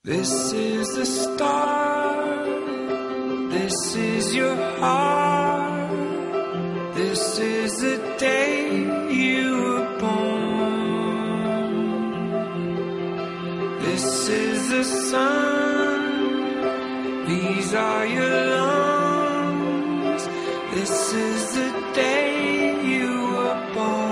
This is the start, this is your heart, this is the day you were born. This is the sun, these are your lungs, this is the day you were born.